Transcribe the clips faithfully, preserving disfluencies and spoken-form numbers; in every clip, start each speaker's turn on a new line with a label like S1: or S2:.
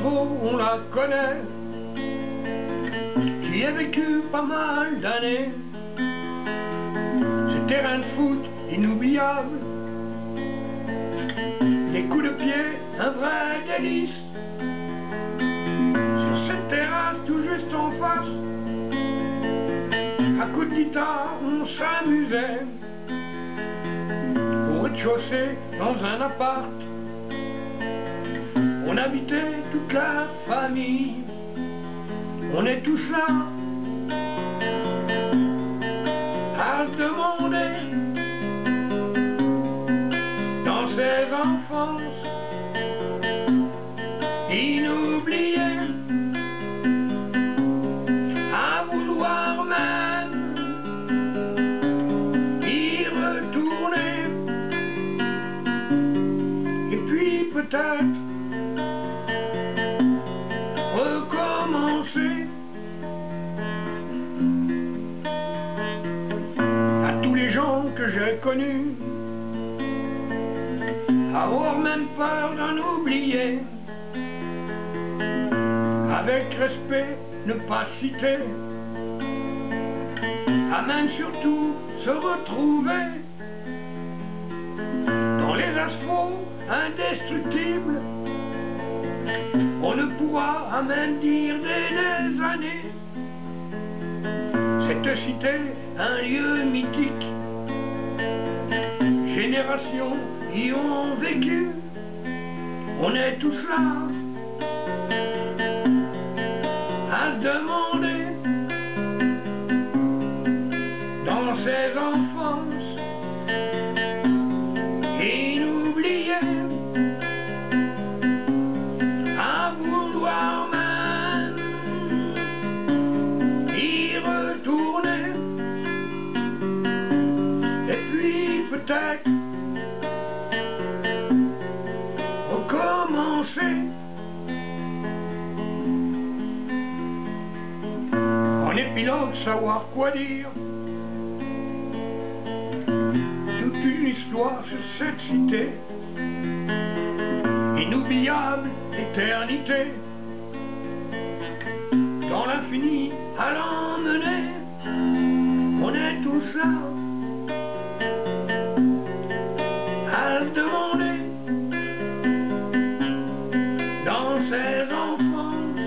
S1: Asfo, on la connaît, qui a vécu pas mal d'années. Ce terrain de foot inoubliable, des coups de pied, un vrai délice. Sur cette terrasse tout juste en face, à coups de guitare on s'amusait. Au rez-de-chaussée dans un appart, on habitait toute la famille. On est tous là à se demander dans ces enfances inoubliées, à vouloir même y retourner. Et puis peut-être recommencer. À tous les gens que j'ai connus, avoir même peur d'en oublier, avec respect ne pas citer, à même surtout se retrouver dans les asphos indestructibles. On ne pourra à même dire des, des années. Cette cité, un lieu mythique, générations y ont vécu. On est tous là à se demander dans ces enfances inoubliées, à vouloir même y retourner. Et puis peut-être recommencer. En épilogue, savoir quoi dire, toute une histoire sur cette cité, inoubliable éternité, dans l'infini à l'emmener. On est tous là à se demander dans ces enfances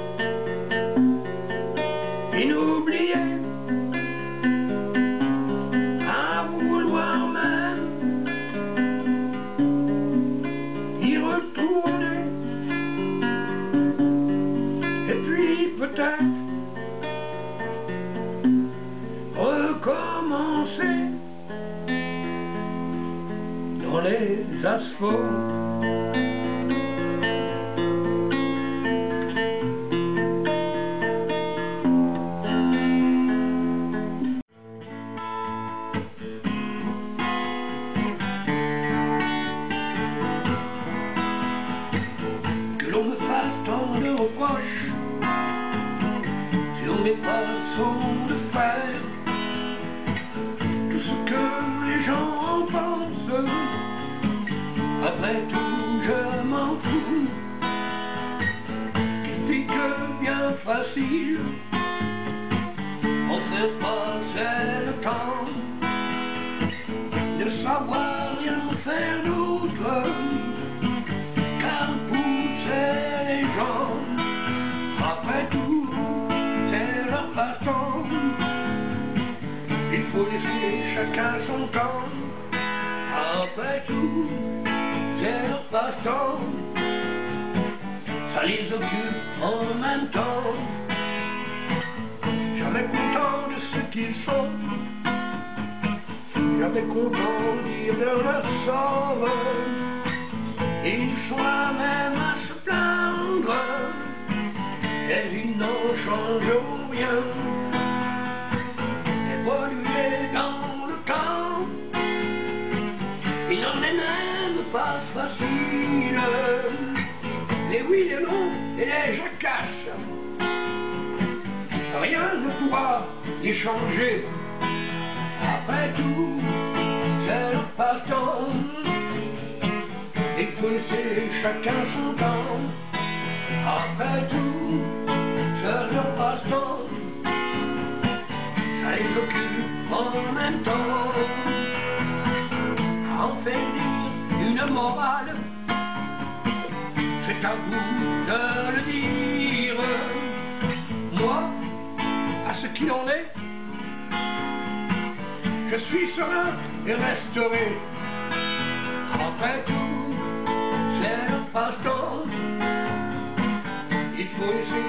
S1: inoubliées, à vouloir même y retourner. Et puis peut-être recommencer dans les asphos. Que l'on me fasse tant de reproches sur mes façons de faire, tout ce que les gens en pensent, après tout je m'en fous. Il fait que bien facile, on fait passer le temps, ne savoir rien faire d'autre qu'à pousser les gens. Après tout, c'est leur passe-temps, il faut laisser chacun son temps. Après tout, c'est leur passe-temps, ça les occupe en même temps. Jamais content de ce qu'ils sont, jamais content d'y de leur sort. Ils sont là même à se plaindre, et ils n'en changent rien. Évoluer dans le temps, il n'en est même pas facile. Les oui, les non et les jacasses, rien ne pourra les changer. Après tout, c'est leur passe-temps, il faut laisser chacun son temps. Après tout, je leur passe temps, ça les occupe en même temps. En fait dire une morale, c'est à vous de le dire. Moi, à ce qu'il en est, je suis serein et restauré. Après tout, c'est le passe-temps. Il faut essayer